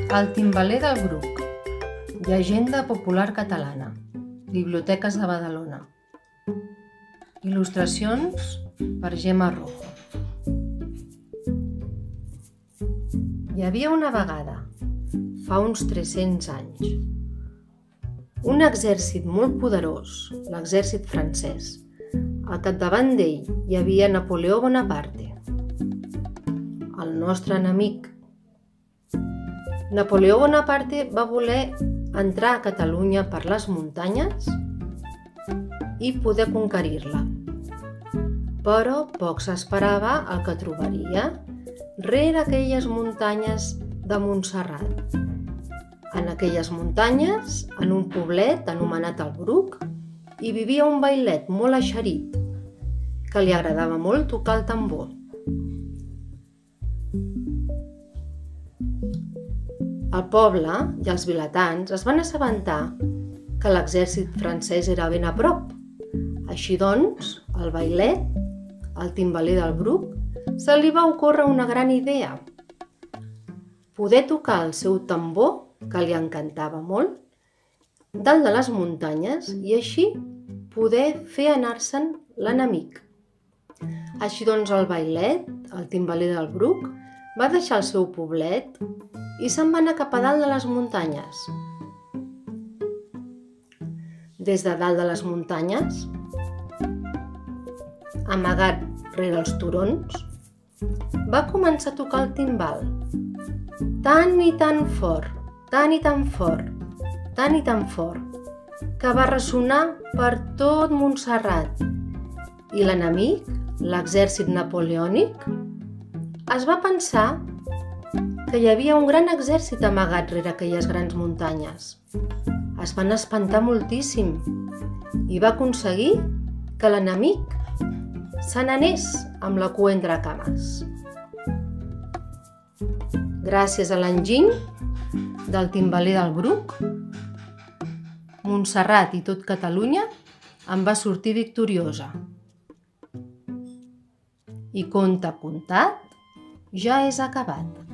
El timbaler del Bruc. Llegenda popular catalana. Biblioteques de Badalona. Il·lustracions per Gemma Rojo. Hi havia una vegada, fa uns 300 anys, un exèrcit molt poderós, l'exèrcit francès. Al capdavant d'ell hi havia Napoleó Bonaparte, el nostre enemic. Napoleó Bonaparte va voler entrar a Catalunya per les muntanyes i poder conquerir-la. Però poc s'esperava el que trobaria rere aquelles muntanyes de Montserrat. En aquelles muntanyes, en un poblet anomenat el Bruc, hi vivia un vailet molt eixerit que li agradava molt tocar el tambor. El poble i els vilatans es van assabentar que l'exèrcit francès era ben a prop. Així doncs, el vailet, el timbaler del Bruc, se li va ocórrer una gran idea: poder tocar el seu tambor, que li encantava molt, dalt de les muntanyes i així poder fer anar-se'n l'enemic. Així doncs el vailet, el timbaler del Bruc, va deixar el seu poblet i se'n va anar cap a dalt de les muntanyes. Des de dalt de les muntanyes, amagat rere els turons, va començar a tocar el timbal, tan i tan fort, tan i tan fort, tan i tan fort, que va ressonar per tot Montserrat. I l'enemic, l'exèrcit napoleònic, es va pensar que hi havia un gran exèrcit amagat rere aquelles grans muntanyes. Es van espantar moltíssim i va aconseguir que l'enemic se n'anés amb la cua entre cames. Gràcies a l'enginy del timbaler del Bruc, Montserrat i tot Catalunya en va sortir victoriosa. I conte contat ja és acabat.